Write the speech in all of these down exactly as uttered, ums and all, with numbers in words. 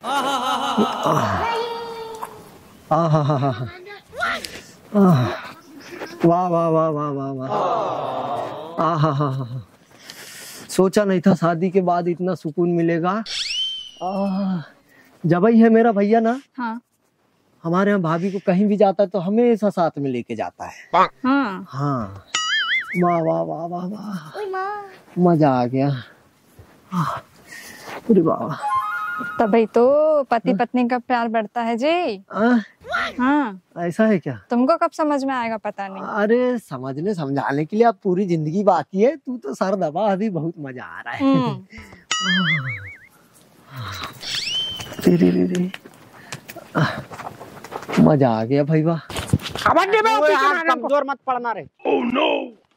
वाह वाह वाह वाह वाह वाह। आहा हा हा। सोचा नहीं था शादी के बाद इतना सुकून मिलेगा। जब ही है मेरा भैया ना, हाँ। हमारे यहाँ भाभी को कहीं भी जाता है तो हमेशा साथ में लेके जाता है। हाँ। हाँ। वाह वाह वाह वाह वाह, मजा आ गया। अरे वाह, तभी तो पति पत्नी का प्यार बढ़ता है जी। आ? हाँ। ऐसा है क्या? तुमको कब समझ में आएगा पता नहीं। अरे समझने समझाने के लिए अब पूरी जिंदगी बाकी है। तू तो सर दबा, अभी बहुत मजा आ रहा है। रे रे रे, मजा आ गया भाई वाह। कमजोर मत पड़ना रे। Oh no.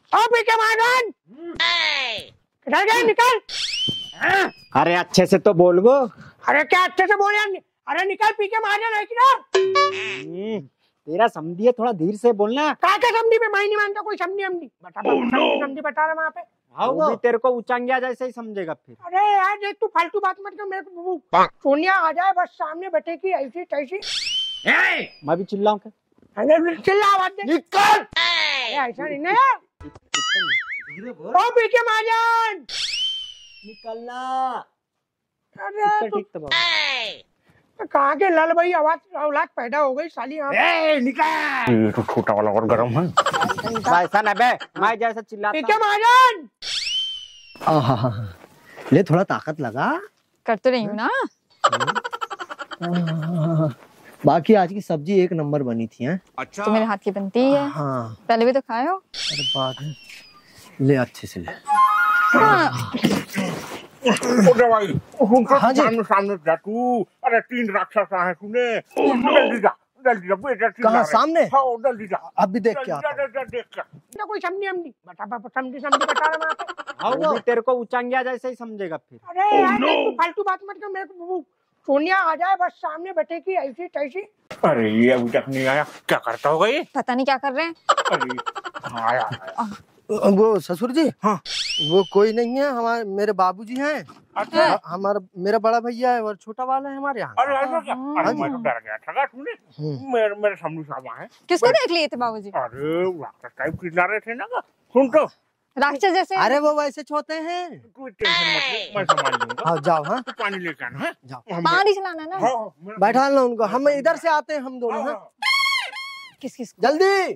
निकल गए निकल। अरे अच्छे से तो बोल गो। अरे क्या अच्छे से बोल यार। अरे निकल, पी के मार जाना ना। तेरा समझी है, थोड़ा धीरे से बोलना। क्या क्या समझी पे, मैं नहीं मानता कोई समझी हमनी। बता समझी बता रहा वहाँ पे। वो भी तेरे को उचंगिया जैसे ही समझेगा फिर। अरे यार देख, तू फालतू बात मत कर मेरे को। सोनिया आ जाए बस सामने बैठेगी ऐसी तैसी। मैं भी चिल्लाऊं क्या? चिल्ला आवाज दे। निकल। ऐसा नहीं ना, ओ पी के महाजन निकलना। अरे ठीक तो कहाँ के लाल भाई, आवाज औलाद पैदा हो गई साली। निकल। ये तो छोटा वाला और गरम है। ऐसा ना बे, मैं जैसा चिल्लाता। पी के महाजन। आहा, ले थोड़ा ताकत लगा। कर तो रही हूँ ना। बाकी आज की सब्जी एक नंबर बनी थी हैं? अच्छा। तो मेरे हाथ की बनती है। हाँ। पहले भी तो खाए हो। अरे बात है, ले अच्छे से ले। हाँ। भाई हाँ जी। सामने सामने जा तू। अरे तीन राक्षस है तूने। जल्दी जा जल्दी जा बेटा। कहाँ सामने? हाँ जल्दी जा। अब भी देख क्या देख क्या। ना कोई समझी हमनी। बता समझी समझी बता रहा वहाँ पे। वो भी तेरे को उचंगिया जैसे ही समझेगा फिर। अरे यार तू फालतू बात मत कर मेरे को। सोनिया आ जाए बस सामने बैठेगी ऐसी तैसी। अरे ये अभी तक नहीं आया, क्या करता होगा ये? पता नहीं क्या कर रहे हैं। अरे आया। वो ससुर जी। हाँ। वो कोई नहीं है, हमारे मेरे बाबूजी हैं। अच्छा। हमारा मेरा बड़ा भैया है और छोटा वाला है हमारे यहाँ। अरे ऐसा क्या? अरे मैं तो डर गया था तूने। मेरे मेरे सामने सामा है। किसको देख लिए थे बाबूजी? अरे राक्षस टाइप चिल्ला रहे थे ना। सुन तो। राक्षस जैसे? अरे वो वैसे छोटे हैं। कोई टेंशन मत ले, मैं संभाल लूंगा। हाँ जाओ। हाँ तो पानी लेके आना है। जाओ। पानी चलाना ना। हाँ, बैठा लो उनको, हम इधर से आते हैं हम दोनों। हाँ। किस किस जल्दी।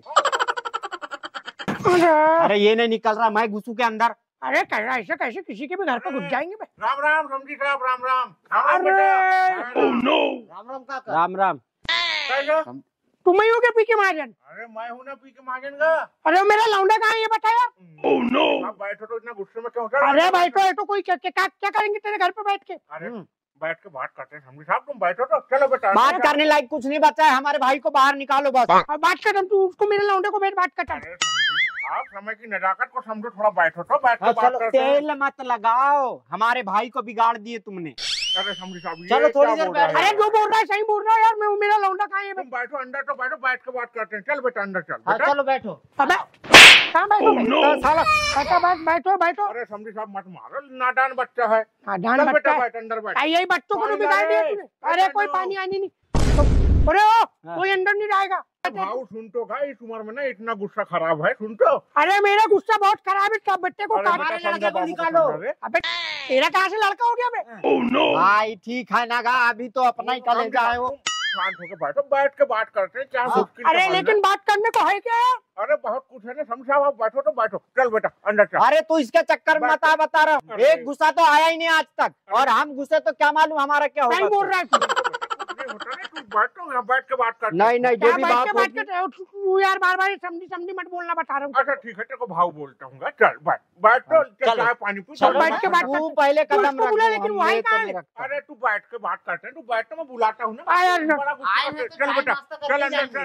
अरे ये नहीं निकल रहा, मैं घुसू के अंदर। अरे ऐसे कैसे किसी के भी घर पर घुस जाएंगे? राम राम समझी साहब, राम राम। अरे ओह नो। राम राम काका। राम राम। तुम ही हो क्या पी के महाजन? अरे मैं हूँ ना पी के महाजन का। अरे मेरा लौंडा कहाँ है ये बता यार। Oh no. आप बैठो तो इतना गुस्से में क्यों? अरे बैठो बैठो, कोई क्या क्या क्या करेंगे तेरे घर पे बैठ के? अरे बैठ के बात करते हैं समझी साहब, तुम बैठो तो। चलो बेटा, बात करने लायक कुछ नहीं बचा है, हमारे भाई को बाहर निकालो बस। बात कर, तू उसको मेरे लौंडे को बैठ बात कर। आप समय की नजाकत को समझो, थोड़ा बैठो तो। बैठ के बात करते हैं। तेल मत लगाओ, हमारे भाई को बिगाड़ दिए तुमने। अरे समझी साहब, चलो थोड़ी देर बैठ। अरे जो बोल रहा है सही बोल रहा है यार। मैं मेरा लौंडा कहाँ है? तुम बैठो अंदर तो बैठो, बैठ के बात करते हैं। चल बेटा अंदर चल। हाँ, चलो बैठो। अबे कहाँ बैठो? साला बैठो बैठो बैठो। अरे समझी साहब मत मारो, नादान बच्चा है। नादान बच्चा है? अंदर बैठ। यही बच्चों को तो बिगाड़ दिया तूने। अरे कोई पानी आनी नहीं। अरे ओ कोई अंदर नहीं जाएगा। भाव सुन तो भाई, इस उम्र में ना इतना गुस्सा खराब है। सुन तो। अरे मेरा गुस्सा बहुत खराब है। सब बच्चे को लड़के को निकालो। अबे तेरा कहाँ से लड़का हो गया बे? Oh no. भाई ठीक है ना गा, अभी तो अपना ही कलेजा है वो। शांत होकर बैठो, बैठ के बात करते हैं। क्या मुश्किल? अरे लेकिन बात करने को है क्या? अरे बहुत कुछ है ना समझा। आप बैठो तो बैठो। चल बेटा अंदर चल। अरे तू इसके चक्कर में मत आ, बता रहा हूँ। एक गुस्सा तो आया ही नहीं आज तक, और हम गुस्से तो क्या मालूम हमारा क्या होगा। नहीं बोल रहा है तू। बैठो यहाँ, बैठ के बात करते। नहीं नहीं, जो भी बात बात कर तू यार, बार बार समझी समझी मत बोलना, बता रहा हूँ। अच्छा ठीक है, तेरे को भाव बोलता हूँ। चल बैठ बैठ तो। चाय पानी पी। बैठ के बात तू पहले कदम रख। लेकिन वही कहाँ है? अरे तू बैठ के बात करते हैं। तू बैठ तो मैं बुलाता हूँ ना। चल बेटा चल अंदर चल।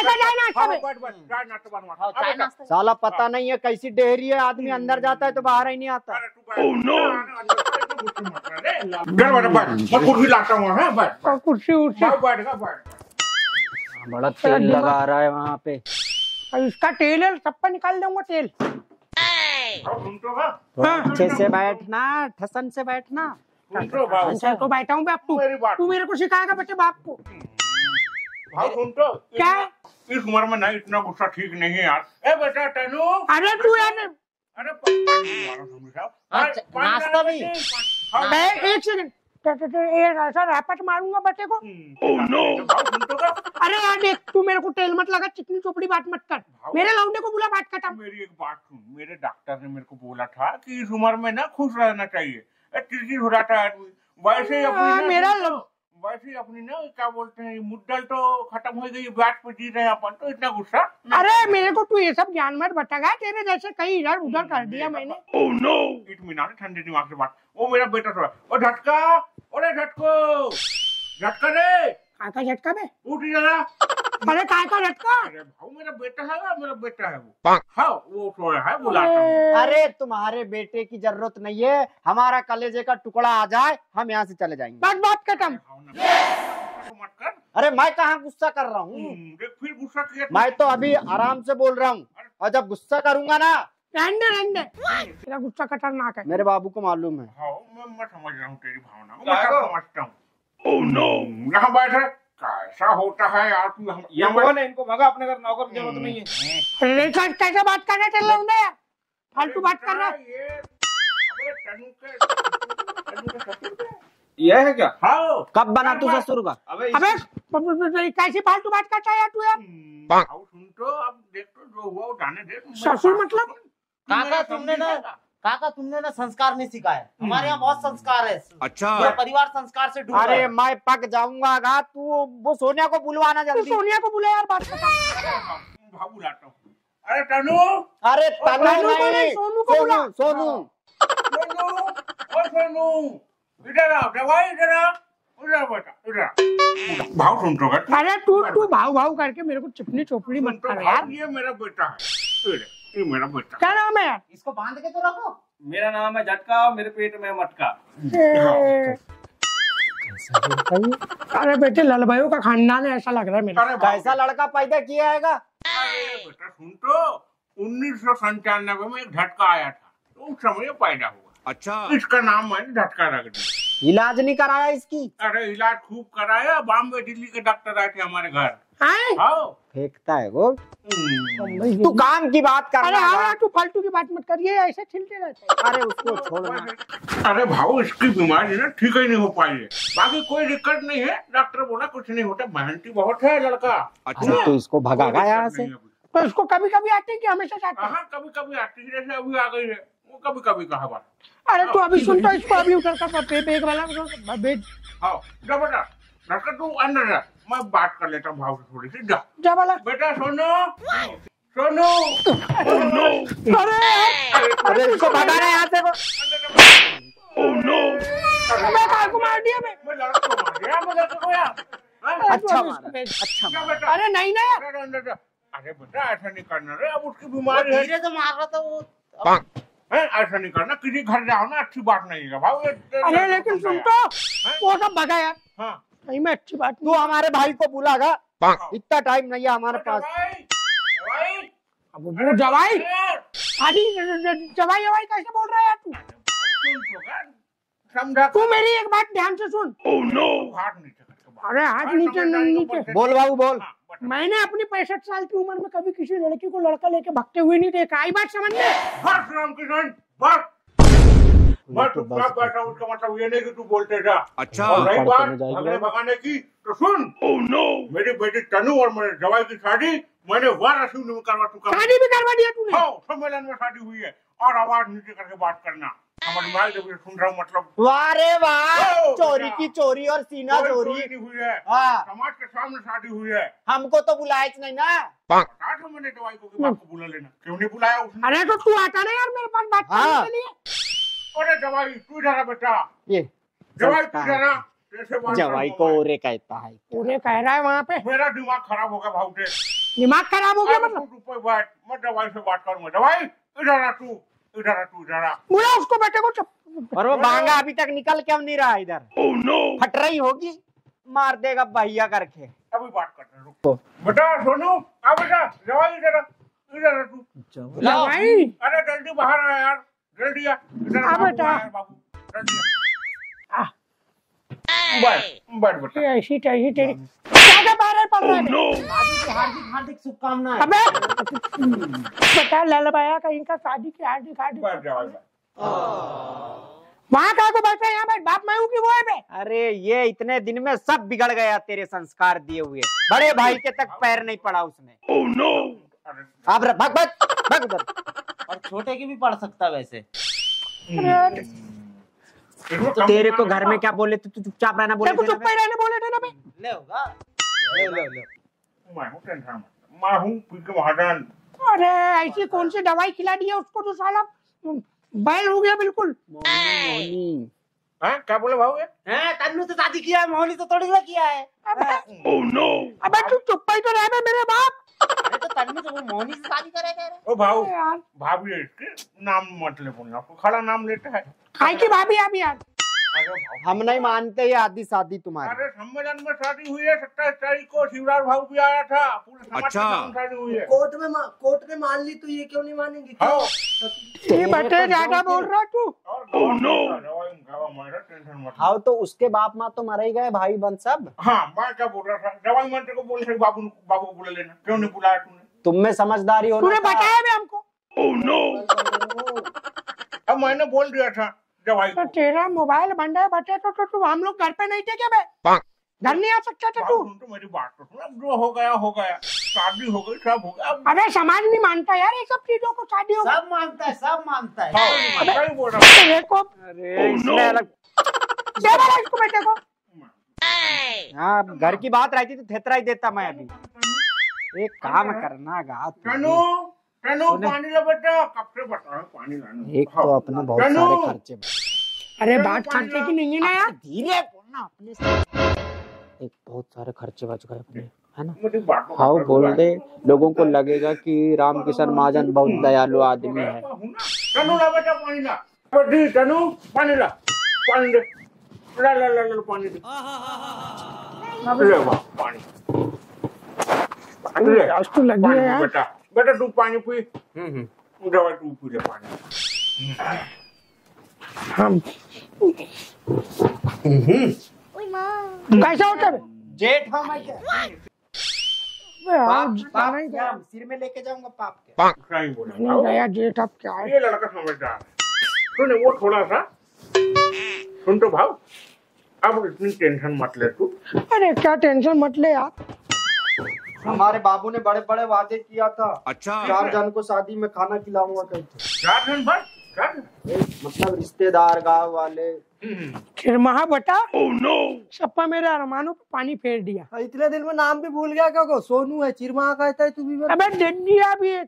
साला पता नहीं है कैसी डेहरी है, आदमी अंदर जाता है तो बाहर ही नहीं आता। कुर्सी लाता हूँ। कुर्सी उर्सी बड़ा तेल लगा रहा है वहाँ पे। इसका तेल है, सब पे निकाल दूंगा तेल। सुन तो। अच्छे से बैठना, ठसन से बैठना। सुन तो भाव चल तो बैठा हूँ मैं अब तू मेरी बात तू मेरे को सिखाएगा बच्चे बाप को भाव सुन तो क्या इस उम्र में नहीं इतना गुस्सा ठीक नहीं है यार। ए बेटा तनु अरे तू यार अरे नाश्ता भी मैं एक सेकंड ऐसा रैपट मारूंगा बच्चे को। ओह नो अरे यार देख तू मेरे को तेल मत लगा, चिकनी चोपड़ी बात मत कर, मेरे लौंडे को बुला बात कटा। मेरी एक बात सुन, मेरे डॉक्टर ने मेरे को बोला था कि इस उम्र में ना खुश रहना चाहिए, चिड़चिड़ हो जाता है आदमी। वैसे ही अपनी मेरा वैसे ही अपनी ना क्या बोलते हैं मुद्दल तो खत्म हो गई, ब्याज पे जी रहे हैं अपन, तो इतना गुस्सा। अरे मेरे को तू ये सब ज्ञान मत बतागा, तेरे जैसे कई इधर उधर कर दिया मैंने। ओह नो इत्मीनान ठंडे दिमाग से बात। वो मेरा बेटा थोड़ा ओ झटका, अरे झटको झटका रे काका झटका में उठ जरा। अरे काका झटका अरे भाऊ मेरा बेटा है ना, मेरा बेटा है वो। हाँ वो सोया है बुलाता हूँ। अरे तुम्हारे बेटे की जरूरत नहीं है, हमारा कलेजे का टुकड़ा आ जाए हम यहाँ से चले जाएंगे। बात बात खत्म। मत कर। अरे मैं कहाँ गुस्सा कर रहा हूँ, देख फिर गुस्सा किया। मैं तो अभी आराम से बोल रहा हूँ, और जब गुस्सा करूंगा ना रहने रहने तेरा गुस्सा खतरनाक है। मेरे बाबू को मालूम है। हाँ मैं मैं समझ रहा हूँ तेरी भावना, मैं सब समझता हूँ। ओह नो यहाँ बैठे कैसा होता है यार तू। हम ये कौन है, इनको भगा अपने घर, नौकर की जरूरत नहीं है। अरे कैसे बात कर रहे चल रहा यार, फालतू बात कर रहा। ये अबे तनु के तनु के ससुर के ये है क्या? हाँ कब बना तू ससुर का? अबे अबे कैसी फालतू बात करता है यार तू यार। आओ सुन तो अब देख तो जो हुआ वो जाने दे। ससुर मतलब काका तुमने ना काका तुमने ना संस्कार नहीं सिखाया, हमारे यहाँ बहुत संस्कार है। अच्छा ये परिवार संस्कार से डूबा। अरे मैं पक जाऊंगा गा, तू वो सोनिया को बुलवाना तू जल्दी। सोनिया को बुला यार, बात खत्म। भाव बुलाता हूँ। अरे तनु अरे तनु तनु को नहीं, नहीं, सोनू को बुला। सोनू सोनू ओ सोनू इधर आओ, दवाई इधर आओ, इधर बेटा इधर। भाव सुन तो कर। अरे तू तू भाव भाव करके मेरे को चिपनी चोपड़ी मत कर यार। ये मेरा बेटा है, ये मेरा बेटा। क्या नाम है यार? इसको बांध के तो रखो। मेरा नाम है झटका और मेरे पेट में है मटका। अरे बेटे ललभाइयों का खानदान है ऐसा लग रहा है मेरा। अरे कैसा लड़का पैदा किया हैगा? अरे बेटा सुन तो उन्नीस सौ संतानवे में एक झटका आया था, तो उस समय पैदा हुआ। अच्छा इसका नाम मैंने झटका रख दिया। इलाज नहीं कराया इसकी? अरे इलाज खूब कराया, बॉम्बे दिल्ली के डॉक्टर आए थे हमारे घर। हैं? हाँ फेंकता है वो। हम्म। तू काम की बात कर अरे रहा हाँ है। तू फालतू की बात मत करिए, ऐसे छिलते रहते हैं। अरे उसको छोड़ना। अरे भाऊ इसकी बीमारी ना ठीक ही नहीं हो पाई है, बाकी कोई दिक्कत नहीं है, डॉक्टर बोला कुछ नहीं होता, मेहनती बहुत है लड़का। अच्छा तो इसको भगागा यहाँ से। तो इसको कभी कभी आते हैं कि हमेशा जाते हैं? हाँ कभी कभी आती है, जैसे अभी आ गई है, वो कभी कभी कहा बात। अरे तू अभी सुन तो इसको अभी उतर कर बेग वाला बेग। हाँ जा बेटा, डॉक्टर तू अंदर जा, मैं बात कर लेता हूँ भाव से थोड़ी सी। जा जा वाला। बेटा सोनू सोनू। अरे अरे इसको भगाना यहाँ से। मैं काय को मार दिया मैं? मैं लड़का को मार दिया, मैं लड़का को यार। अच्छा मारा, अच्छा जा मारा। बेटा। अरे नहीं ना यार। अरे अंदर जा। अरे बेटा ऐसा नहीं करना रे, अब उसकी बीमारी है। धीरे से मार रहा था वो। है, ऐसा नहीं करना, किसी घर जाओ ना अच्छी बात नहीं है भाव। अरे लेकिन सुन तो वो सब भगा यार, हाँ नहीं मैं अच्छी बात तू हमारे भाई को बुलागा, इतना टाइम नहीं है हमारे पास। दवाई अब वो जवाई आदि जवाई जवाई कैसे बोल रहा है यार तू? समझा तू मेरी एक बात ध्यान से सुन। ओह नो हाथ नीचे करके। अरे हाथ नीचे नीचे। बोल बाबू बोल। मैंने अपनी पैंसठ साल की उम्र में कभी किसी लड़की को लड़का लेके भागते हुए नहीं देखा, आई बात समझ में? बस रामकिशन बस। मैं चुपचाप बैठा हूँ, उसका मतलब ये नहीं कि तू बोलते जा। अच्छा और रही बात पढ़ते में भगने भगाने की तो सुन। ओह नो मेरी बेटी तनु और मेरे जवाई की शादी मैंने वाराणसी में करवा चुका हूँ। शादी भी करवा दिया तूने? हाँ सम्मेलन में शादी हुई है, और आवाज नीचे करके बात करना। समझ में आया जब ये सुन रहा हूँ मतलब। वाह रे वाह, ओ, चोरी बेटा। की चोरी और सीना कोई चोरी। चोरी नहीं हुई है, हाँ। समाज के सामने शादी हुई है। हमको तो बुलाया नहीं ना। बता था मैंने दवाई को कि बाप को बुला लेना, क्यों नहीं बुलाया उसने? अरे तो तू आता ना यार मेरे पास बात करने हाँ। के लिए। अरे दवाई तू जरा बेटा, ये दवाई तू जरा कैसे बात जवाई कर को रहा हूँ ओरे कहता है। तूने कह रहा है वहाँ पे मैं? मेरा दिमाग खराब होगा भाव से। दिमाग खराब हो गया अब मतलब? तू ऊपर बैठ, मैं दवाई से बात करूंगा। दवाई इधर आ तू, इधर आ तू इधर आ। बोला उसको बेटे को चुप। और वो बांगा अभी तक निकल क्यों नहीं रहा इधर? ओह नो फट रही होगी, मार देगा भैया करके। अभी बात करते हैं, रुको। बेटा सोनू आ बेटा, दवाई इधर आ, इधर आ तू। जवाई अरे जल्दी बाहर आ यार, जल्दी आ। इधर आ बाबू बेटा। आया, बाबू जल्दी आ। बैठ बैठ बेटा। ये ऐसी तैसी तेरी क्या बारह पड़ रहा है शादी की हार्दिक हार्दिक शुभकामनाएं। अबे बेटा ललबाया कहीं का शादी की हार्दिक हार्दिक बैठ जाओ। वहाँ का को बैठा यहाँ बैठ बाप मैं हूँ कि वो है बे। अरे ये इतने दिन में सब बिगड़ गया तेरे संस्कार दिए हुए। बड़े भाई के तक पैर नहीं पड़ा उसने। Oh no. अब र- भाग भाग भाग उधर। और छोटे की भी पढ़ सकता वैसे। अरे तो तेरे को घर में क्या बोले तू तू चुपचाप रहना बोले तेरे को थे ना चुप ही रहने बोले थे ना बे। ले होगा। ले ले ले। मैं हूँ टेंशन मत। मैं हूँ पी के महाजन। अरे ऐसी कौन सी दवाई खिला दी है उसको तो साला बैल हो गया बिल्कुल। मोनी हाँ क्या बोले भाऊ ये? हैं तन्नू से शादी किया है, मोहनी से थोड़ी ना किया है। अबे ओह नो। अबे तू चुप ही तो रह बे मेरे बाप। अरे तो तन्नू से वो मोहनी से शादी करे कह रहे। ओ भाऊ अरे यार भाभी है इसके नाम मत ले बोलना। आपको खड़ा नाम लेता है। खाई की भाभी अभी यार अरे भाऊ हम नहीं मानते ये आदि शादी तुम्हारी। अरे सम्मेलन में शादी हुई है सत्ताईस तारीख को। शिवराज भाऊ भी आया था। पूरे समाज के साथ शादी हुई है। कोर्ट में मा- कोर्ट ने मान ली तो ये क्यों नहीं मानेंगे? हाँ। ये बटे ज्यादा बोल रहा तू। Oh no. टेंशन मत। हाँ तो उसके बाप माँ तो मर ही गए भाई बन सब। हाँ मैं क्या बोल रहा था दवाई मंत्र को बोल रहे बाबू बाबू को बुला लेना। क्यों नहीं बुलाया तूने? तुम में समझदारी होना तूने था। बताया भी हमको। Oh no. अब मैंने बोल दिया था दवाई तो को। तेरा मोबाइल बंद है बटे तो, तो तू हम लोग घर पे नहीं थे क्या बे? घर नहीं आ सकता था तू? बाबू, सुन तो मेरी बात तो सुन। अब जो हो गया हो गया। शादी हो गई सब हो गया। अब अबे समाज नहीं मानता यार ये सब चीजों को। शादी हो गई सब मानता है, सब मानता है। हाँ, मैं ही बोल रहा हूँ। तेरे को अरे इसने अलग। दे बोला इसको बेटे को। हाँ घर की बात रहती तो थेतरा ही देता मैं अभी। एक काम करना गा तू। तनु तनु पानी ला बेटा। कब से बता रहा हूँ पानी लाना। एक तो अपने बहुत तनु। सारे खर्चे। अरे बात करते की नहीं है ना यार। धीरे बोलना अपने से। एक बहुत सारे खर्चे बच गए अपने है ना। मेरी बात को- हाँ बोल दे लोगों को लगेगा कि रामकिशन महाजन बहुत दयालु आदमी है। तनु ला बेटा पानी ला। बड़ी तनु पानी ला। पानी दे। ला ला ला ला पानी दे। ले वाह पानी। पानी ले। आज तो लगी पानी है पी यार। बेटा। बेटा तू पानी पी। हम्म हम्म। दवाई तू पी ले पानी। हम कैसा होता है बे? जेठ हाँ मैं क्या बे यार, पाप जाना पाप ही क्या था। सिर में लेके जाऊंगा पाप के। सही बोला नहीं भाऊ। गया जेठ अब क्या है। ये लड़का समझदार है। सुन वो थोड़ा सा सुन तो भाव। अब इतनी टेंशन मत ले तू। अरे क्या टेंशन मत ले यार। हमारे बाबू ने बड़े बड़े वादे किया था। अच्छा चार जन को शादी में खाना खिलाऊंगा कहीं थे। चार दिन भर चार दिन? मतलब रिश्तेदार गांव वाले। फिर महा बटा सप्पा मेरे अरमानों पे पानी फेर दिया। इतने दिन में नाम भी भूल गया क्या को? सोनू है चिरमा कहता है तू भी। अबे दे दिया भी है।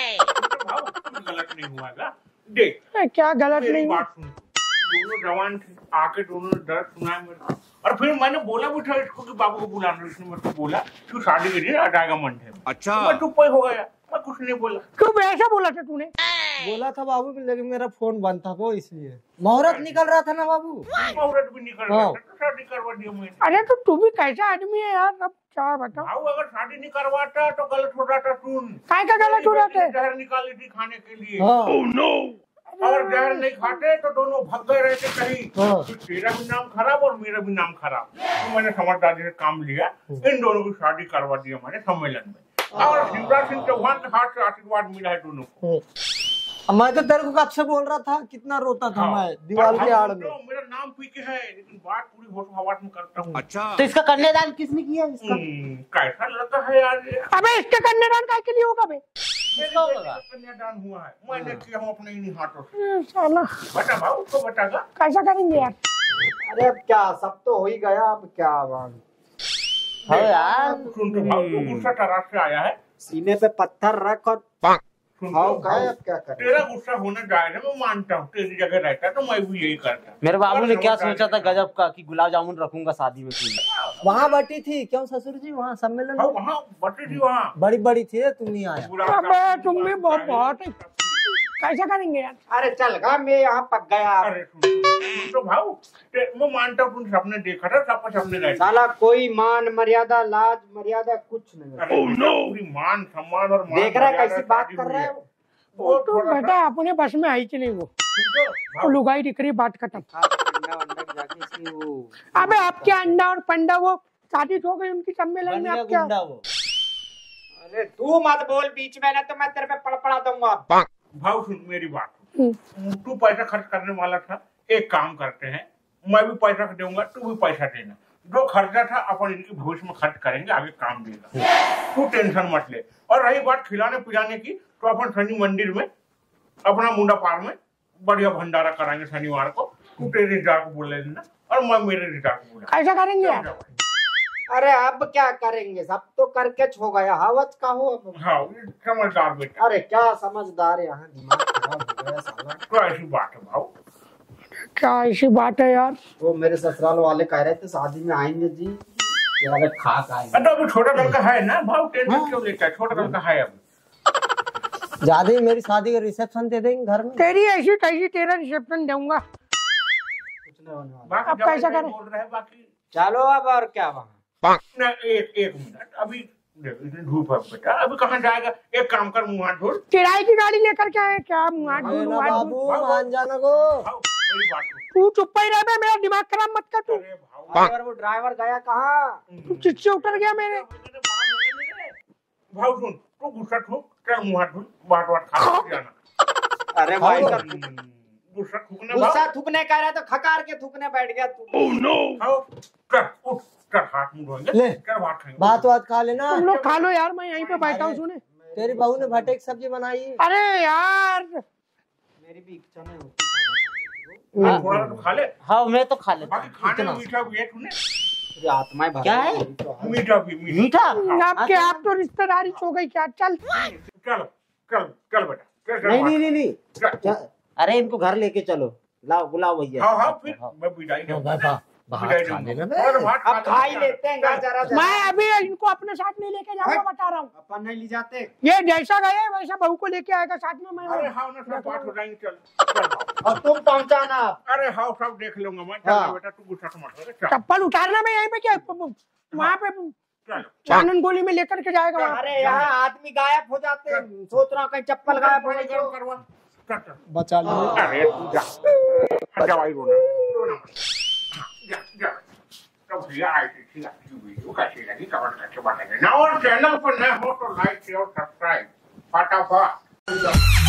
भाव कुछ गलत नहीं हुआ था। देख अरे क्या गलत मेरी नहीं हुआ। बात सुन। दोनों जवान थे आके दोनों ने दर्द सुनाया मेरे को। और फिर मैंने बोला भी था इसको कि बाबू को बुलाना। इसने मेरे को बोला तू शादी के दिन आ जाएगा मंडे में। अच्छा मैं चुप ही हो गया। मैं कुछ नहीं बोला। क्यों बे ऐसा बोला था तूने? बोला था बाबू भी लेकिन मेरा फोन बंद था वो इसलिए। मुहूर्त निकल रहा था ना बाबू। औरत भी निकल रहा था तो शादी करवा दिया मैंने। अरे तो तू भी कैसा आदमी है यार। अब क्या बताओ भाव अगर शादी नहीं करवाता तो गलत हो जाता। सुन काय का गलत हो रहा था। जहर निकाली थी खाने के लिए। हाँ अगर जहर नहीं खाते तो दोनों भाग गए रहते कहीं। हाँ। तो तेरा भी नाम खराब और मेरा भी नाम खराब। तो मैंने समझदारी से काम लिया। इन दोनों की शादी करवा दिया मैंने सम्मेलन में। और शिवराज सिंह चौहान के हाथ से आशीर्वाद मिला है दोनों को। अब मैं तो तेरे को कब से बोल रहा था कितना रोता था मैं दीवार के आड़ में। मेरा नाम पी के है लेकिन बात पूरी होश हवास में करता हूँ। अच्छा तो इसका कन्यादान किसने किया इसका? कैसा लड़का है यार ये। अबे इसके कन्यादान काय के लिए होगा बे? किसका होगा? कन्यादान हुआ है मैंने किया हूँ अपने इन्हीं हाथों से। ये साला बता भाऊ को बतागा। कैसा करेंगे यार। अरे अब क्या सब तो हो ही गया अब क्या बात। हाँ यार सुन तो भाऊ तो गुस्सा तराश से आया है। सीने पे पत्थर रख और सुन हाँ तो कहे अब क्या करे। तेरा गुस्सा होना जायज है। मैं मानता हूँ तेरी जगह रहता तो मैं भी यही करता। मेरे बाबू ने और क्या समझदारी सोचा था से- गजब का कि गुलाब जामुन रखूंगा शादी में तू। वहाँ बैठी थी क्यों ससुर जी वहाँ सम्मेलन हाँ में? वहाँ बटी थी वहाँ। बड़ी बड़ी थी तुम नहीं आया। अबे तुम भी बहुत बहुत है। कैसा करेंगे यार। अरे चल गा मैं यहाँ पक गया। अरे सुन सुन तो भाऊ ते- मैं मानता हूँ तुमने सपने देखा था। सबका सपने रहते। साला कोई मान मर्यादा लाज मर्यादा कुछ नहीं। अरे बेटा, पूरी मान सम्मान और मान देख रहा है मर्यादा कैसी बात शादी कर हुई रहा है। है वो। वो तो थोड़ा सा- बेटा अपने बस में आई कि नहीं वो। सुन तो तो भाऊ, लुगाई दिख रही बात खत्म। हाँ, अंडा वंडा की जाके इसकी वो अबे आपके अंडा और पंडा वो शादी हो गई उनकी सम्मेलन बन में गया आप क्या गुंडा वो। अरे तू मत बोल बीच में ना तो मैं तेरे पे पड़पड़ा दूंगा। भाव सुन मेरी बात, तू पैसा खर्च करने वाला था, एक काम करते हैं, मैं भी पैसा दूंगा, तू भी पैसा देना, जो खर्चा था अपन इनकी भविष्य में खर्च करेंगे, आगे काम देगा, तू टेंशन मत ले। और रही बात खिलाने पिलाने की, तो अपन शनि मंदिर में अपना मुंडा पार में बढ़िया भंडारा कराएंगे शनिवार को, तू तेरे रिश्तेदार को बोल देना और मैं मेरे रिश्तेदार को बोला। कैसा करेंगे आप? अरे अब क्या करेंगे, सब तो करके छो गया, हावत का हो अब। हाँ समझदार बेटा। अरे क्या समझदार, यहाँ दिमाग खराब हो गया साला। तो ऐसी बात है भाव। क्या ऐसी बात है यार? वो मेरे ससुराल वाले कह रहे थे शादी में आएंगे जी, यार खाक आएंगे। तो अभी छोटा लड़का है ना भाव, टेंशन क्यों लेता है, छोटा लड़का है अभी। ज्यादा ही मेरी शादी का रिसेप्शन दे देंगे घर में। तेरी ऐसी तैसी तेरा रिसेप्शन दूंगा। कुछ नहीं होने वाला। बाकी अब जब कैसा नहीं करें? बोल रहे हैं बाकी। चलो अब और क्या वहाँ ना एक एक मिनट अभी देख, इतनी धूप है बेटा, अभी कहाँ जाएगा, एक काम कर मुँह हाथ धो। किराए की गाड़ी लेकर के आए क्या? मुँह हाथ अरे धो, ना मुँह हाथ धो। बाबू मान जाना को। भाव मेरी बात सुन। तू चुप ही रह बे, मेरा दिमाग खराब मत कर तू। अरे भाव अगर वो ड्राइवर गया कहाँ? तू चिच्चे उतर गया मेरे। भाव सुन, तू गुस्सा ठोक, चल मुँह हाथ धो, बात बात खा के जाना। अरे भाई हाँ। साहब, गुस्सा ठोकने गुस्सा भाव। थूकने कह रहा तो खकार के थूकने बैठ गया तू। भाव चल उठ, चल हाथ मुँह धोएंगे, ले। चल भात खाएंगे। बात बात खा लेना। तुम लोग खा लो यार, मैं यहीं पे बैठा हूँ सुने। तेरी बहू ने भट्टे की सब्जी बनाई है। अरे यार मेरी भी इच्छा नहीं होती खाना खाने की। हाँ, थोड़ा तो खा ले, हाँ मैं तो खा लेता बाकी हूँ। खाने में इतना। मीठा भी है तूने, तेरी आत्माएं भर क्या रही है? मेरी तो हाल। मीठा भी मीठा। मीठा? आपके आप तो रिश्तेदारी हो गई क्या? चल चल चल चल बेटा, चल चल नहीं भात नहीं नहीं नहीं चल। क्या- अरे इनको घर लेके चलो, लाओ बुलाओ भैया। हाँ हाँ फिर मैं बिदाई दूंगा। बिदाई दूंगा। और भात अब खा ही लेते हैं घर जरा जरा। मैं अभी इनको अपने साथ नहीं लेके जाऊंगा, बता रहा हूँ। अपन नहीं ले जाते। ये जैसा गए वैसा बहू को लेके आएगा साथ में। मैं अरे हाँ ना सब बात हो जाएंगे, चल चल भाव। और तुम पहुंचाना। अरे हाँ सब देख लूंगा मैं, चल हाँ। बेटा तू गुस्सा मत हो, चल चप्पल उतारना मैं यहीं पे क्या वहाँ पे चल चानन गोली में लेकर के जाएगा वहाँ। अरे यहाँ आदमी गायब हो जाते हैं, सोच रहा हूँ कहीं चप्पल गायब हो गई चल तो। करवा, चल चल। बचा लिया। अरे तू जा, दवाई रोना रोना मत। जा जा, तो भैया आई थी थी अच्छी वीडियो कैसी लगी कमेंट करके बताइए ना, और चैनल पर नए हो तो लाइक शेयर सब्सक्राइब फटाफट।